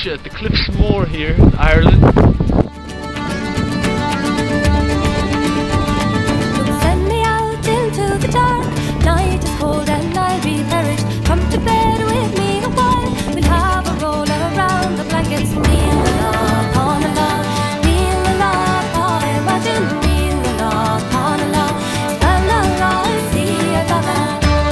beach at the Cliffs Moor here in Ireland. Send me out into the dark. Night is cold and I'll be perished. Come to bed with me a while. We'll have a roll around the blankets. Kneel along on a log. Kneel along on a imagine. Kneel along on a log. Stand along, see a lover.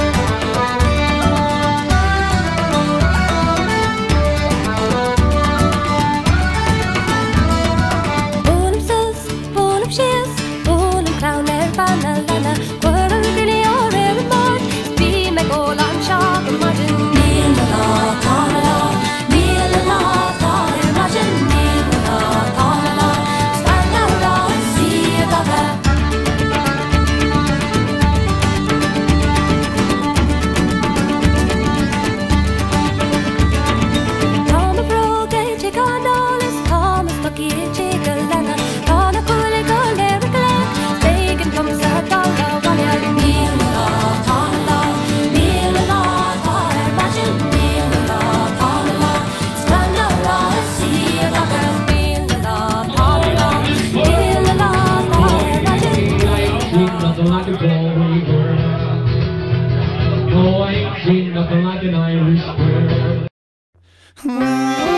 Like a Galway girl. No, I ain't seen nothing like an Irish girl.